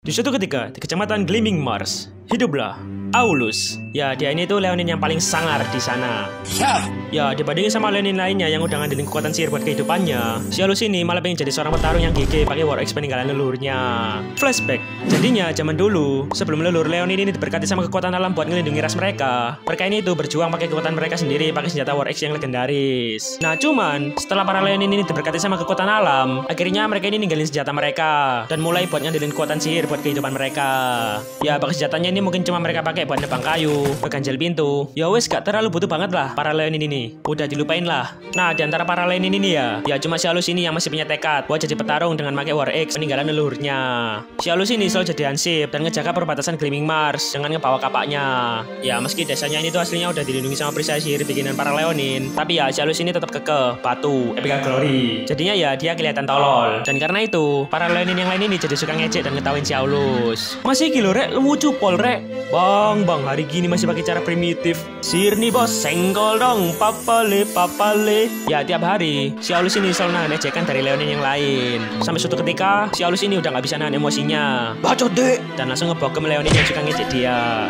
Di suatu ketika, di kecamatan Gleaming Mars, hiduplah Aulus. Ya, dia ini tuh Leonin yang paling sangar di sana. Ya, dibandingin sama Leonin lainnya yang udah ngandelin kekuatan sihir buat kehidupannya, si Aulus ini malah pengen jadi seorang petarung yang gigih pakai War Axe peninggalan leluhurnya. Flashback. Jadinya zaman dulu, sebelum leluhur Leonin ini diberkati sama kekuatan alam buat ngelindungi ras mereka ini tuh berjuang pakai kekuatan mereka sendiri pakai senjata War Axe yang legendaris. Nah, cuman setelah para Leonin ini diberkati sama kekuatan alam, akhirnya mereka ini ninggalin senjata mereka dan mulai buat ngandelin kekuatan sihir buat kehidupan mereka. Ya, pakai senjatanya ini mungkin cuma mereka pakai buat nebang kayu, ngeganjel pintu. Ya wes, gak terlalu butuh banget lah para Leonin ini. Udah dilupain lah. Nah, diantara para Leonin ini ya cuma si Aulus ini yang masih punya tekad buat jadi petarung dengan pakai War Axe peninggalan leluhurnya. Si Aulus ini selalu jadi hansip dan ngejaga perbatasan Gleaming Mars dengan ngebawa kapaknya. Ya, meski desanya ini tuh aslinya udah dilindungi sama perisai sihir bikinan para Leonin, tapi ya si Aulus ini tetap kekeh, batu, Epica Glory. Jadinya ya dia kelihatan tolol. Dan karena itu, para Leonin yang lain ini jadi suka ngecek dan ngetawain si Aulus. Masih gila rek, lucu pol rek. Bang, hari gini masih pakai cara primitif. Sihir nih bos, senggol dong, papale. Ya, tiap hari si Aulus ini selalu nahan ejekan dari Leonin yang lain. Sampai suatu ketika, si Aulus ini udah gak bisa nahan emosinya. Bacot dek! Dan langsung ngebogem Leonin yang suka ngecek dia.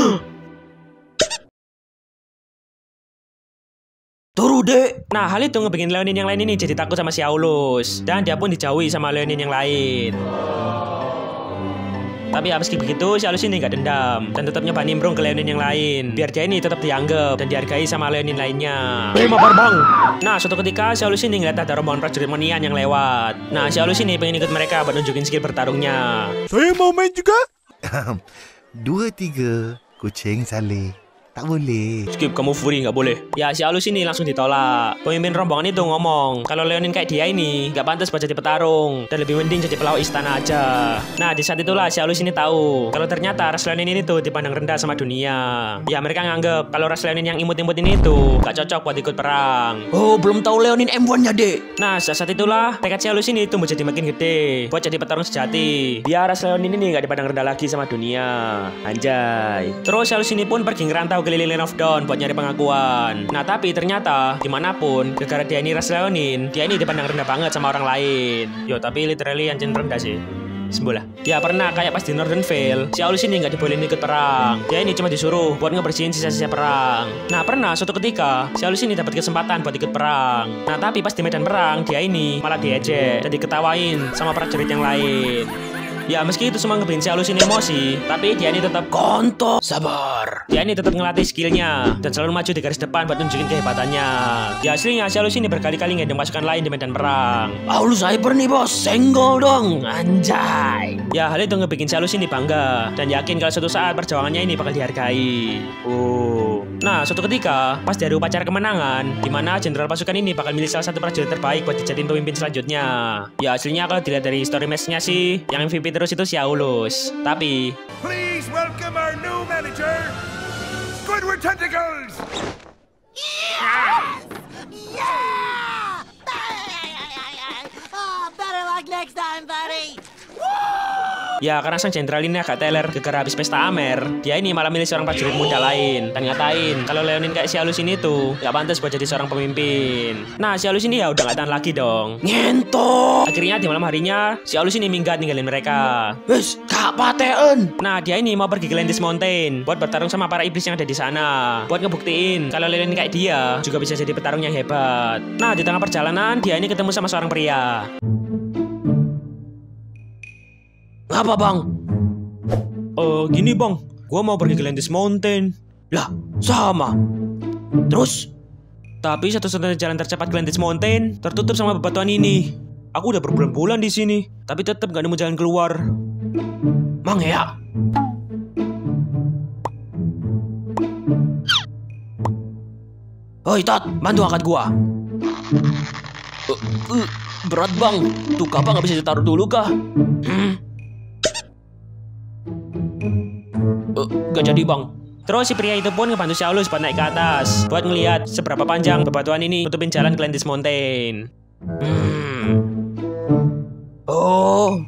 Turu dek. Nah, hal itu ngebikin Leonin yang lain ini jadi takut sama si Aulus. Dan dia pun dijauhi sama Leonin yang lain. Tapi meski begitu, si Aulus ini gak dendam dan tetap nyoba nimbrung ke Leonin yang lain biar dia ini tetap dianggap dan dihargai sama Leonin lainnya. Mabar bang. Nah, suatu ketika si Aulus ini ngeliat ada rombongan prajurit Monian yang lewat. Nah, si Aulus ini pengen ikut mereka buat nunjukin skill bertarungnya. Saya mau main juga. 2-3 kucing saleh. Tak boleh. Skip, kamu free, nggak boleh. Ya, si Aulus ini langsung ditolak. Pemimpin rombongan itu ngomong kalau Leonin kayak dia ini nggak pantas buat jadi petarung dan lebih mending jadi pelawak istana aja. Nah, di saat itulah si Aulus ini tahu kalau ternyata ras Leonin ini tuh dipandang rendah sama dunia. Ya, mereka nganggep kalau ras Leonin yang imut-imut ini tuh gak cocok buat ikut perang. Oh, belum tahu Leonin M1-nya dek. Nah, saat itulah tekad si Aulus ini tumbuh jadi makin gede buat jadi petarung sejati. Biar ras Leonin ini nggak dipandang rendah lagi sama dunia. Anjay. Terus si Aulus ini pun pergi ngerantau keliling Land of Dawn buat nyari pengakuan. Nah, tapi ternyata dimanapun gara-gara dia ini ras Leonin, dia ini dipandang rendah banget sama orang lain. Yo, tapi literally anjing rendah sih. Sembola. Ya, pernah kayak pas di Northern Vale, si Aulus ini nggak dibolehin ikut perang. Dia ini cuma disuruh buat ngebersihin sisa-sisa perang. Nah, pernah suatu ketika si Aulus ini dapat kesempatan buat ikut perang. Nah, tapi pas di medan perang, dia ini malah diejek dan diketawain sama prajurit yang lain. Ya, meski itu semua ngebikin si Aulus ini emosi, tapi dia ini tetap kontol, sabar. Dia ini tetap ngelatih skillnya dan selalu maju di garis depan buat nunjukin kehebatannya. Ya, aslinya si Aulus ini berkali-kali ngedeng pasukan lain di medan perang. Aulus hyper nih bos, senggol dong, anjay. Ya, hal itu ngebikin si Aulus ini bangga dan yakin kalau suatu saat perjuangannya ini bakal dihargai. Nah, suatu ketika pas dari upacara kemenangan, di mana jenderal pasukan ini bakal milih salah satu prajurit terbaik buat dijadiin pemimpin selanjutnya. Ya, aslinya kalau dilihat dari story match-nya sih, yang MVP terus itu si Aulus. Tapi Please welcome our new manager, Squidward Tentacles. Yes! Yeah! Oh, better luck next time, buddy. ya, karena sang jenderal ini agak teler gara-gara habis pesta Amer, dia ini malah milih seorang prajurit muda lain dan ngatain kalau Leonin kayak si Aulus ini tuh gak pantas buat jadi seorang pemimpin. Nah, si Aulus ini ya udah gak tahan lagi dong. Ngentot. Akhirnya di malam harinya si Aulus ini minggat ninggalin mereka. Wes, gak paten. Nah, dia ini mau pergi ke Landis Mountain buat bertarung sama para iblis yang ada di sana, buat ngebuktiin kalau Leonin kayak dia juga bisa jadi petarung yang hebat. Nah, di tengah perjalanan dia ini ketemu sama seorang pria. Apa bang? Gini bang, gua mau pergi ke Landis Mountain. Lah, sama. Terus? Tapi satu-satunya jalan tercepat ke Landis Mountain tertutup sama bebatuan ini. Aku udah berbulan-bulan di sini, tapi tetap gak nemu jalan keluar. Mang ya? Oi Tot, bantu angkat gua. Berat bang, tuh kapal gak bisa ditaruh dulu kah? Gak jadi bang. Terus si pria itu pun ngebantu si Aulus buat naik ke atas buat ngelihat seberapa panjang bebatuan ini nutupin jalan ke Landis Mountain. Oh.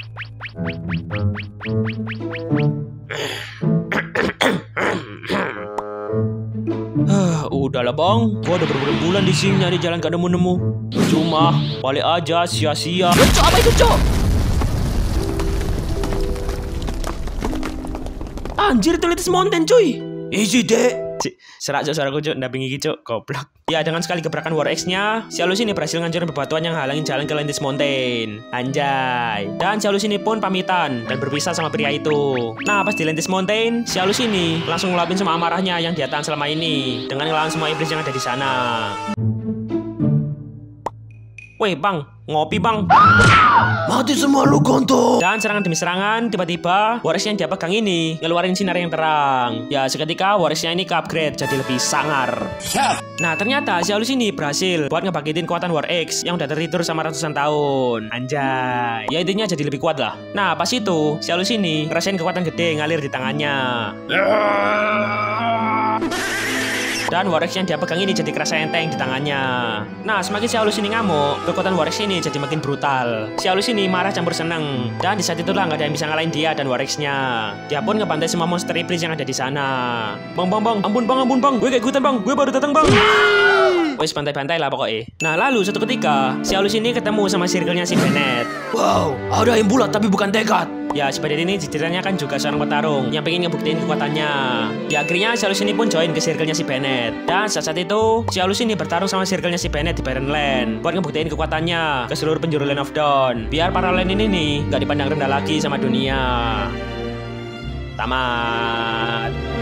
Udahlah bang, gua udah berbulan-bulan di sini nyari jalan gak nemu-nemu. Cuma balik aja sia-sia. Cok, apa itu cok? Anjir, itu Atlantis Mountain cuy. Easy dek. Serak cok suaraku cok, ndampingi cok, goblok. Ya dengan sekali gebrakan War X-nya, si halus ini berhasil ngancurin bebatuan yang halangin jalan ke Atlantis Mountain. Anjay. Dan si halus ini pun pamitan dan berpisah sama pria itu. Nah pas di Atlantis Mountain, si halus ini langsung ngelapin semua amarahnya yang dia tahan selama ini dengan ngelawan semua iblis yang ada di sana. Weh bang, ngopi bang. Mati semua lu gonto. Dan serangan demi serangan, tiba-tiba waris yang dia pegang ini ngeluarin sinar yang terang. Ya seketika warisnya ini ke-upgrade jadi lebih sangar. Nah ternyata si halus ini berhasil buat ngebangkitin kekuatan War X yang udah tertidur sama ratusan tahun. Anjay. Ya intinya jadi lebih kuat lah. Nah pas itu si halus ini ngerasain kekuatan gede ngalir di tangannya. Dan War X yang dia pegang ini jadi kerasa enteng di tangannya. Nah semakin si halus ini ngamuk, kekuatan War X ini jadi makin brutal. Si halus ini marah campur seneng. Dan di saat itulah nggak ada yang bisa ngalahin dia dan War X-nya. Dia pun ngebantai semua monster iblis yang ada di sana. Bang, ampun bang, gue kayak ikutan bang, gue baru datang bang. Wes bantai-bantai lah pokoknya. Nah lalu suatu ketika si halus ini ketemu sama circle-nya si Bennett. Wow, ada yang bulat tapi bukan tekad. Ya si Bennett ini ceritanya kan juga seorang petarung yang pengen ngebuktiin kekuatannya. Ya akhirnya si halus ini pun join ke circle-nya si Bennett. Dan saat itu si halus ini bertarung sama circle-nya si Bennett di Barren Land buat ngebuktiin kekuatannya ke seluruh penjuru Land of Dawn. Biar para land ini nih gak dipandang rendah lagi sama dunia. Tamat.